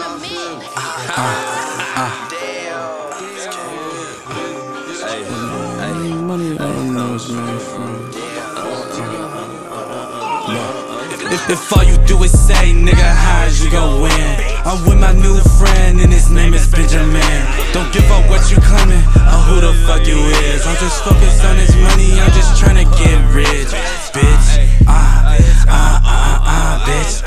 Money, I don't know what's made from. If all you do is say, nigga, how'd you gon' win? I'm with my new friend and his name is Benjamin. Don't give up what you claiming or who the fuck you is. I'm just focused on this money, I'm just tryna get rich. Bitch, bitch,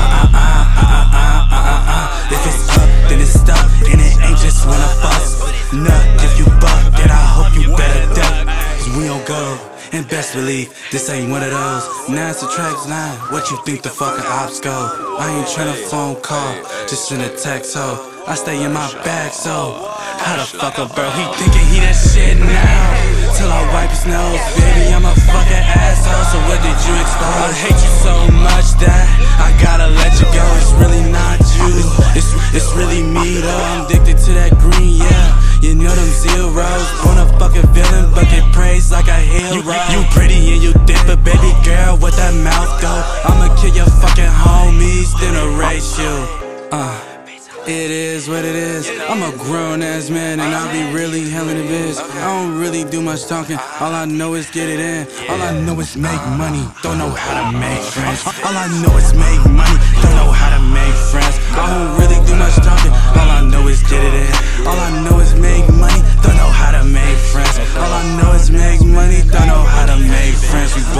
if it's up, then it's stuck, and it ain't just one of us. Nut, if you buck, then I hope you better duck. Cause we don't go, and best believe, this ain't one of those 9 subtracts 9, what you think the fucking ops go? I ain't tryna phone call, just send a text, ho. I stay in my bag, so how the fuck up, bro? He thinking he that shit now, till I wipe his nose. Baby, I'm a fucking asshole, so what did you expect? I hate you so much that I gotta let you go. It's really not you, it's really me though. I'm addicted to that green, yeah. You know them zeros, born a fucking villain, but get praised like a hero. You pretty and you thick, but baby girl, what that mouth go? I'ma kill your fucking homies, then erase you. It is what it is. I'm a grown ass man and I be really handling the biz. I don't really do much talking, all I know is get it in. All I know is make money, don't know how to make friends. All I know is make money, don't know how to make friends. I don't really do much talking, all I know is get it in. All I know is make money, don't know how to make friends. All I know is make money, don't know how to make friends. We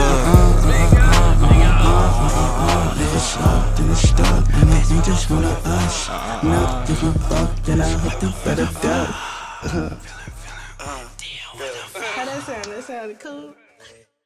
if it's up, then it's stuck, and it ain't just one of us. Not if you fuck, then I hope you better duck. How that sound? That sounded cool.